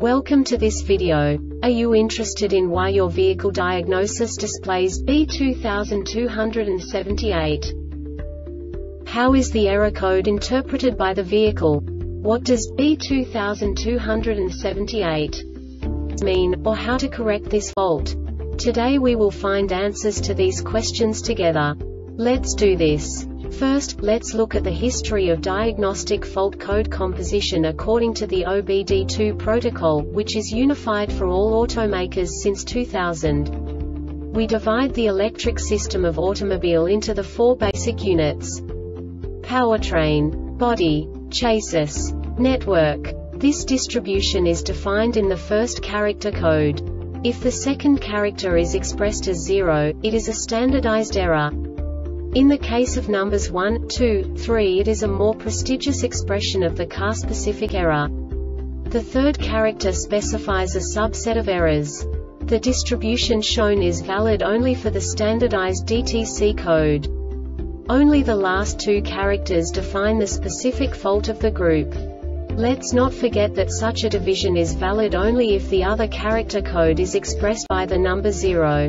Welcome to this video. Are you interested in why your vehicle diagnosis displays B2278? How is the error code interpreted by the vehicle? What does B2278 mean, or how to correct this fault? Today we will find answers to these questions together. Let's do this. First, let's look at the history of diagnostic fault code composition according to the OBD2 protocol, which is unified for all automakers since 2000. We divide the electric system of automobile into the four basic units: powertrain, body, chassis, network. This distribution is defined in the first character code. If the second character is expressed as 0, it is a standardized error. In the case of numbers 1, 2, 3, it is a more prestigious expression of the car-specific error. The third character specifies a subset of errors. The distribution shown is valid only for the standardized DTC code. Only the last two characters define the specific fault of the group. Let's not forget that such a division is valid only if the other character code is expressed by the number 0.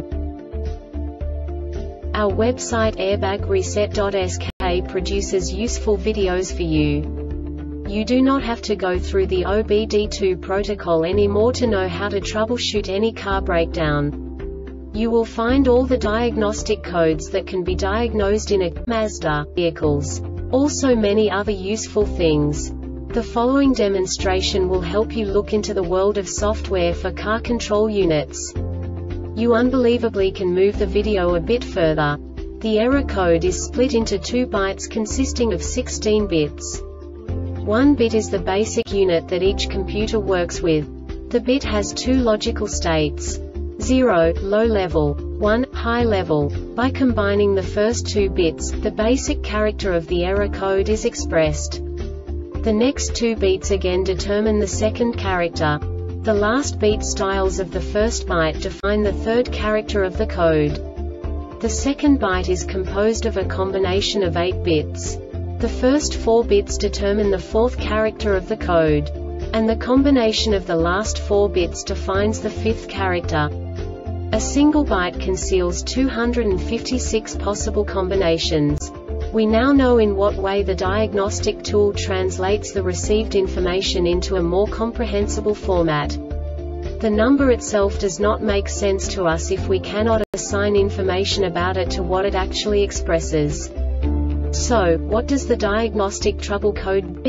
Our website airbagreset.sk produces useful videos for you. You do not have to go through the OBD2 protocol anymore to know how to troubleshoot any car breakdown. You will find all the diagnostic codes that can be diagnosed in a Mazda vehicles. Also many other useful things. The following demonstration will help you look into the world of software for car control units. You unbelievably can move the video a bit further. The error code is split into 2 bytes consisting of 16 bits. 1 bit is the basic unit that each computer works with. The bit has 2 logical states: 0, low level, 1, high level. By combining the first 2 bits, the basic character of the error code is expressed. The next 2 beats again determine the second character. The last beat styles of the first byte define the third character of the code. The second byte is composed of a combination of 8 bits. The first 4 bits determine the fourth character of the code. And the combination of the last 4 bits defines the fifth character. A single byte conceals 256 possible combinations. We now know in what way the diagnostic tool translates the received information into a more comprehensible format. The number itself does not make sense to us if we cannot assign information about it to what it actually expresses. So, what does the diagnostic trouble code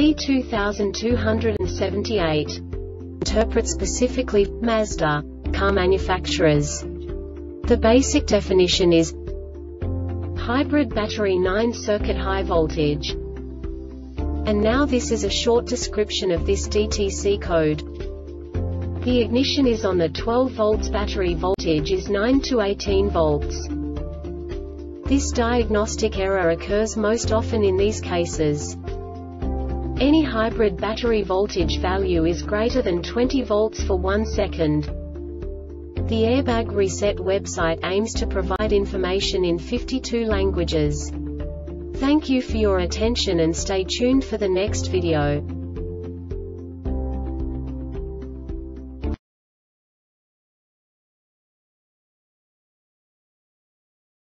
B2278 interpret specifically for Mazda car manufacturers? The basic definition is hybrid battery 9-circuit high voltage. And now this is a short description of this DTC code. The ignition is on the 12 volts, battery voltage is 9 to 18 volts. This diagnostic error occurs most often in these cases. Any hybrid battery voltage value is greater than 20 volts for 1 second. The Airbag Reset website aims to provide information in 52 languages. Thank you for your attention and stay tuned for the next video.